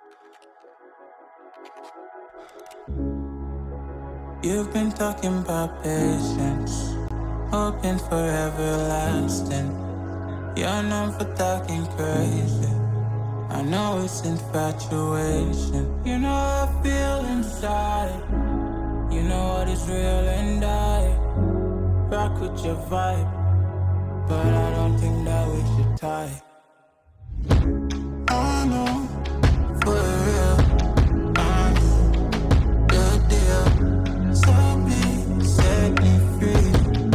You've been talking about patience, hoping for everlasting. You're known for talking crazy. I know it's infatuation. You know how I feel inside. You know what is real and I rock with your vibe, but I don't think that we should tie. I know, for real, I know the deal. So please set me free.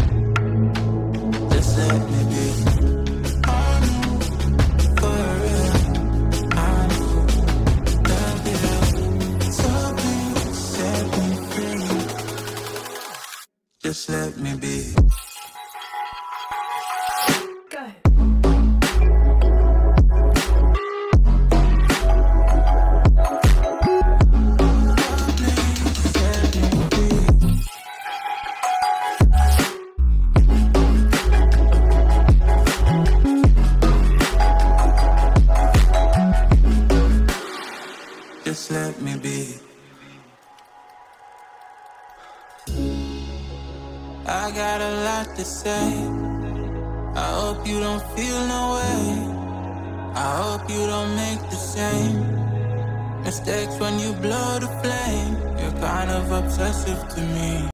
Just let me be. I know, for real, I know the deal. So please set me free. Just let me be. Just let me be. I got a lot to say. I hope you don't feel no way. I hope you don't make the same mistakes when you blow the flame. You're kind of obsessive to me.